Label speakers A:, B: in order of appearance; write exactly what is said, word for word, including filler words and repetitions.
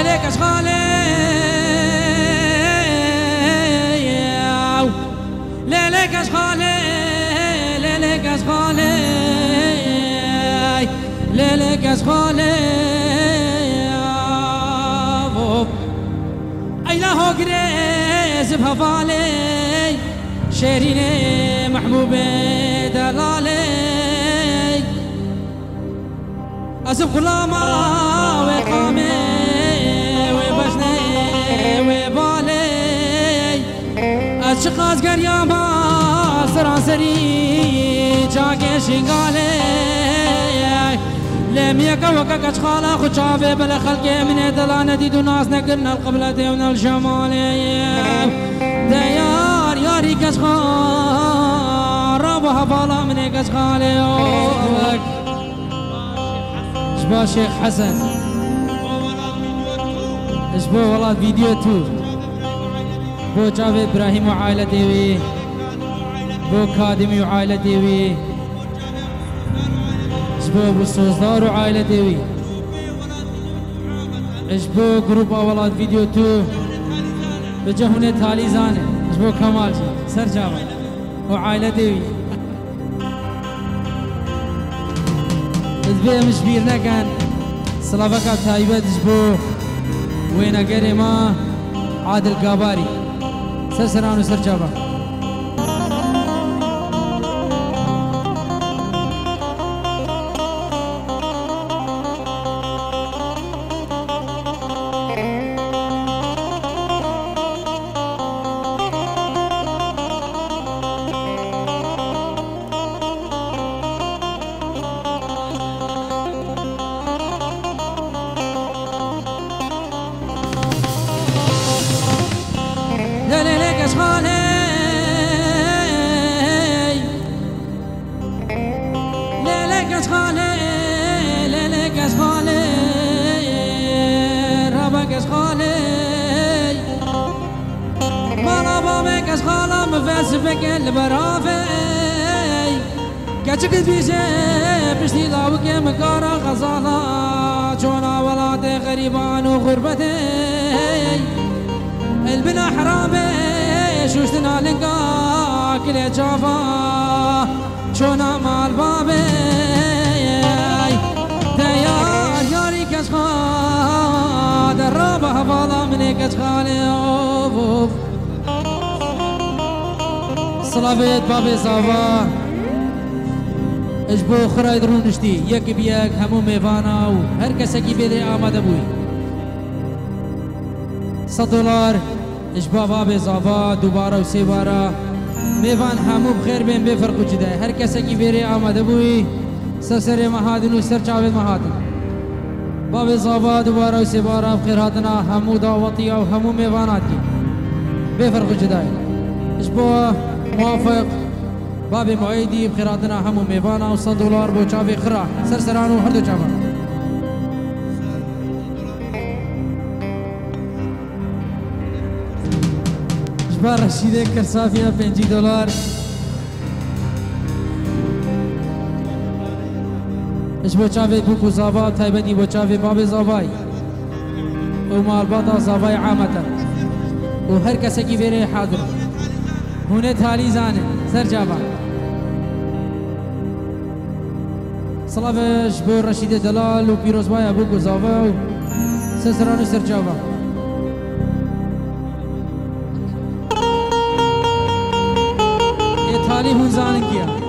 A: ليلك اشغالي ليلك اشغالي ليلك اشغالي ليلك اشغالي ايلا جريز بهفالي شيريني محبوبي دلالي أسف غلاما وقامي وبشني وبالي أشقاز قرياما سراسري جاكي شنقالي لم يكوك كشخالا خشافي بلا خلقي من دلانا دي دو ناس نقرنا القبلة ديونا الشمالي ديار ياري كشخال ربها بالا من كشخالي اشبه شيخ حسن اشبه والله فيديو تو بو جاوي ابراهيم وعائلة ديوي بو كادمي وعائلة ديوي اشبه ابو الصوصدار وعائلة ديوي اشبه جروب اولاد فيديو تو بجهونة تالي زاني اشبه كمال سر جاوي وعائلة ديوي ادبي مش بير نكن سلافك تايبه دجبو وين اجري ما عادل قاباري سرسران وسرجابا ليلك اشغالي ليلك اشغالي ليلك اشغالي ربك اشغالي مالا بابك اشغالا مفاسفك البرافي كاتشك بيجي بشتي لاوك مكارا غزالا جونا ولادي غريبان وغربتي البنا حرامي شوشتنا لنقا كل جافا شونا مال بابي ديار ياري كشخا درابة هفالا مني كشخالي اوف صلافيت بابي صافا اجبو خراي درون نشتي يك بيك همو ميفانا و هر كسكي بيدي آمد ابوي صد دولار اشبا باب اضافه دوباره و سه باره میوان همو بخیر بین بفرق و جده هر کسی کی بره آمده بوی سر مهادن و سر چاوید مهادن باب اضافه دوباره و سه باره بخیر هاتنا همو دعوتی و همو میوانات کی بفرق و جده اشبا موافق باب معیدی بخیر هاتنا همو میوانا و صد دلار بو چاوی خرا سر سرانو هر دو چاوا بار رشیده کرسافیه پنجی دلار اش بو چاوی بو زاوا تایبنی بو چاوی باب زاوای و مال باتا زاوای عامتا و هر کسی کی بره حاضر هونه تالی زانه سر جابا صلافش بو رشیده دلال و پیروزبای بو زاوا و سسرانو سر جابا تالی هون زانن کیا